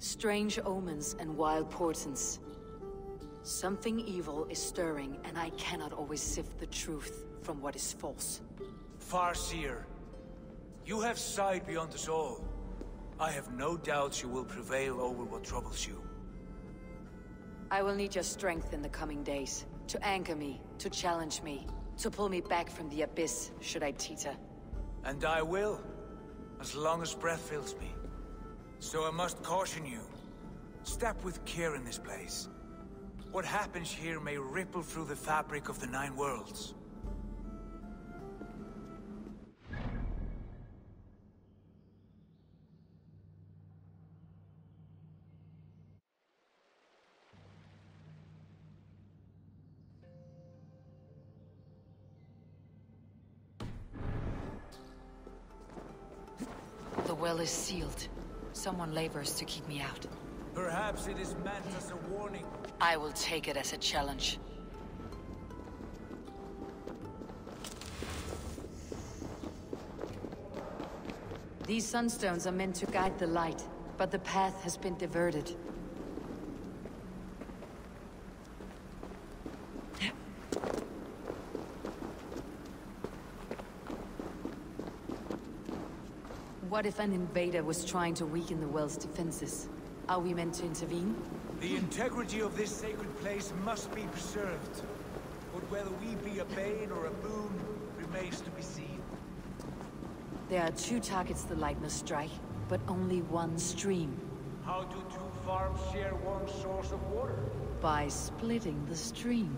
Strange omens and wild portents. Something evil is stirring, and I cannot always sift the truth from what is false. Farseer, you have sight beyond us all. I have no doubts you will prevail over what troubles you. I will need your strength in the coming days, to anchor me, to challenge me, to pull me back from the abyss, should I teeter. And I will, as long as breath fills me. So I must caution you. Step with care in this place. What happens here may ripple through the fabric of the Nine Worlds. The well is sealed. Someone labors to keep me out. Perhaps it is meant as a warning. I will take it as a challenge. These sunstones are meant to guide the light, but the path has been diverted. What if an invader was trying to weaken the well's defenses? Are we meant to intervene? The integrity of this sacred place must be preserved. But whether we be a bane or a boon remains to be seen. There are two targets the light must strike, but only one stream. How do two farms share one source of water? By splitting the stream.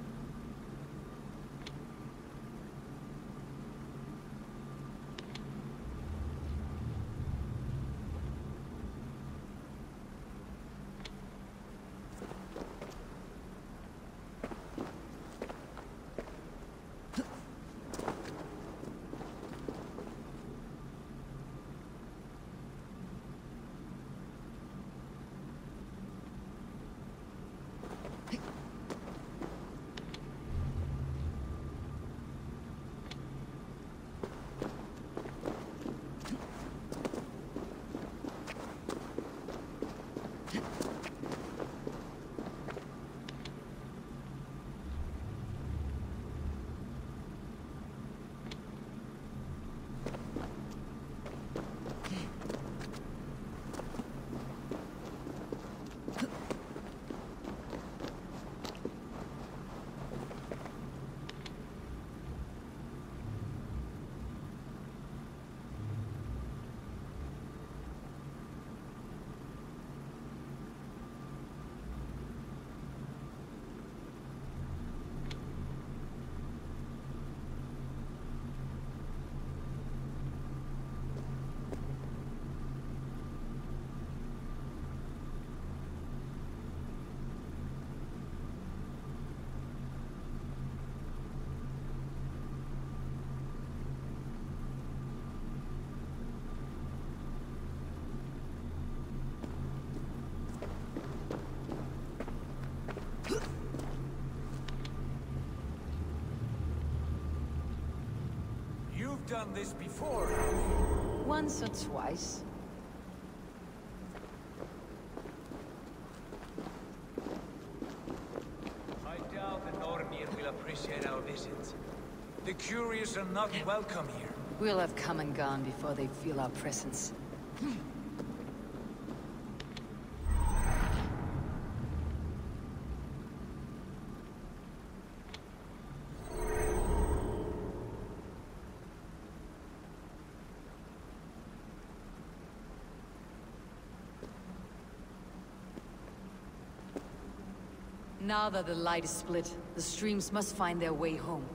You've done this before. Once or twice. I doubt the Nornir will appreciate our visit. The curious are not welcome here. We'll have come and gone before they feel our presence. Now that the light is split, the streams must find their way home.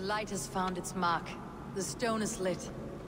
light has found its mark. The stone is lit.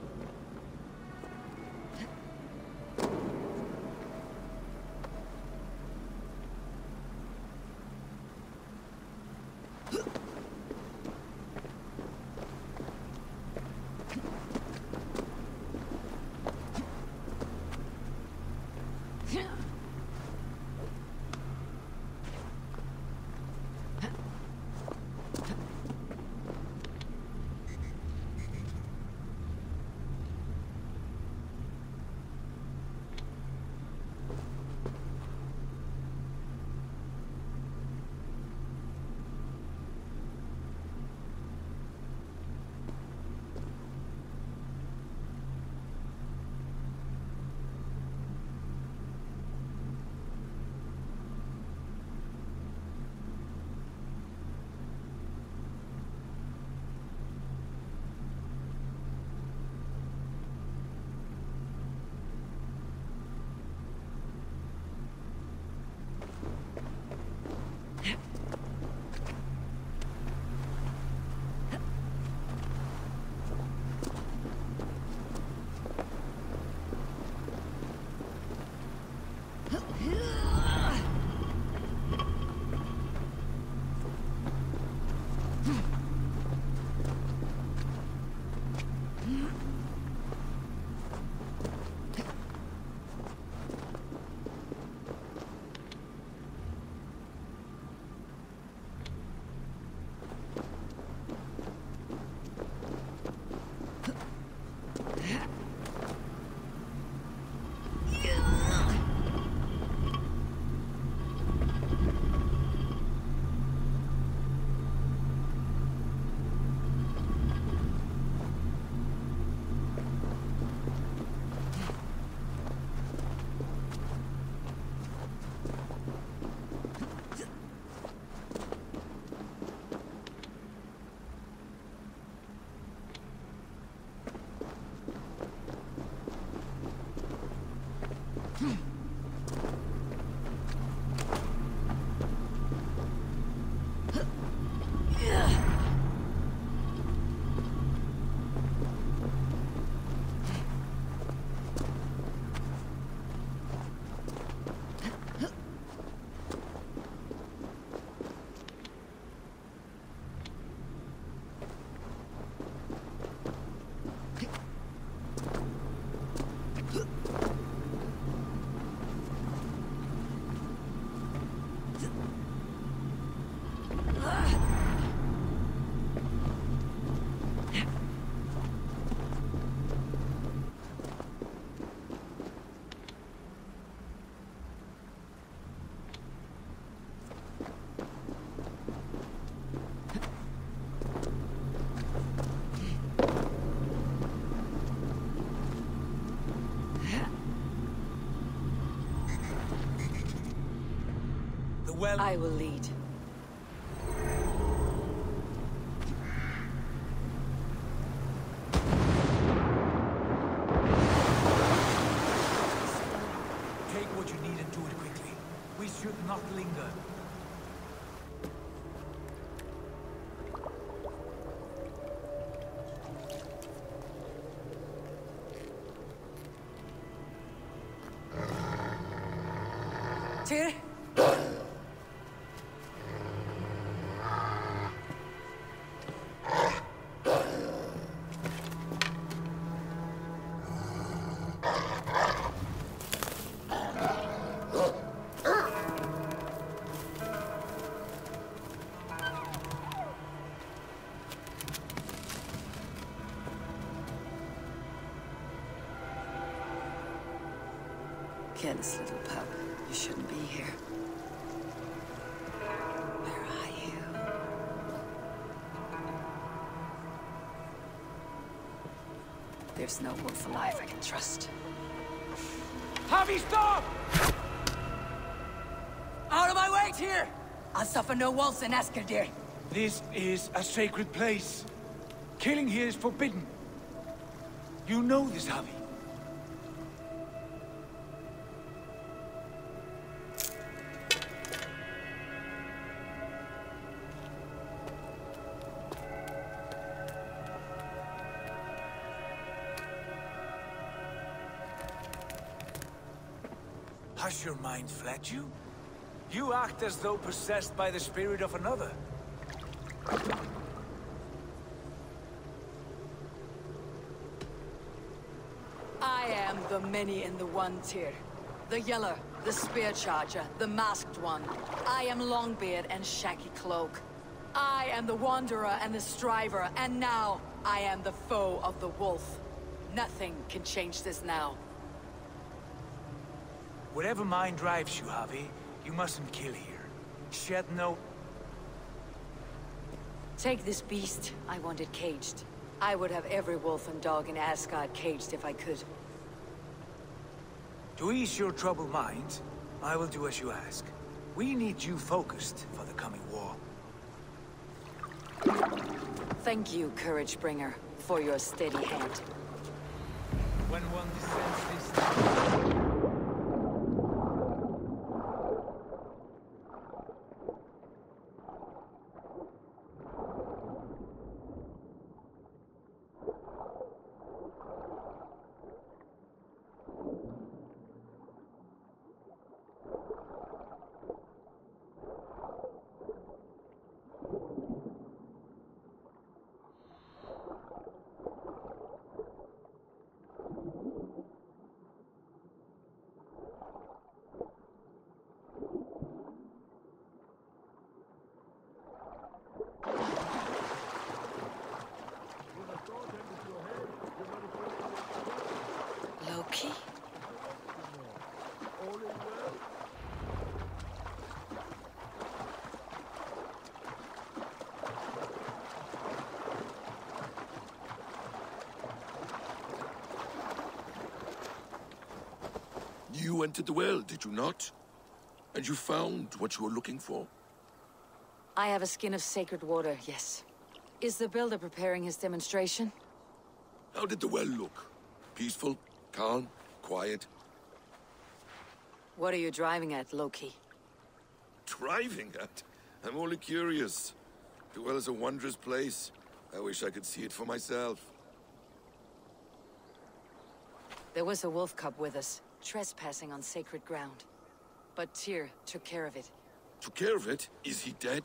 Well, I will lead. take what you need and do it quickly. We should not linger. Tyr? Careless little pup. You shouldn't be here. Where are you? There's no wolf alive I can trust. Javi, stop! Out of my way, Tyr! I'll suffer no wolves in Askerdיר. This is a sacred place. Killing here is forbidden. You know this, Javi. Has your mind fled you? You act as though possessed by the spirit of another. I am the many in the one tier. The Yeller, the Spear Charger, the Masked One. I am Longbeard and Shaggy Cloak. I am the Wanderer and the Striver, and now I am the foe of the Wolf. Nothing can change this now. Whatever mind drives you, Javi, you mustn't kill here. Shed no... Take this beast. I want it caged. I would have every wolf and dog in Asgard caged if I could. To ease your troubled mind, I will do as you ask. We need you focused for the coming war. Thank you, Courage Bringer, for your steady hand. When one descends this... Loki? You entered the well, did you not? And you found what you were looking for? I have a skin of sacred water, yes. Is the Builder preparing his demonstration? How did the well look? Peaceful? Calm? Quiet? What are you driving at, Loki? Driving at? I'm only curious. The well is a wondrous place. I wish I could see it for myself. There was a wolf cub with us, trespassing on sacred ground. But Tyr took care of it. Took care of it? Is he dead?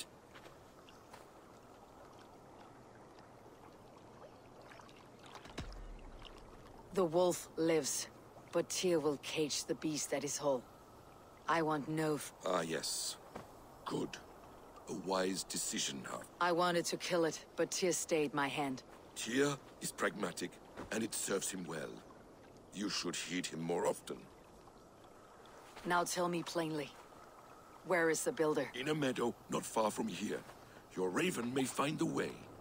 The wolf lives, but Tyr will cage the beast at his hole. I want no... Ah, yes. Good. A wise decision, Har. I wanted to kill it, but Tyr stayed my hand. Tyr is pragmatic, and it serves him well. You should heed him more often. Now tell me plainly. Where is the Builder? In a meadow not far from here. Your raven may find the way.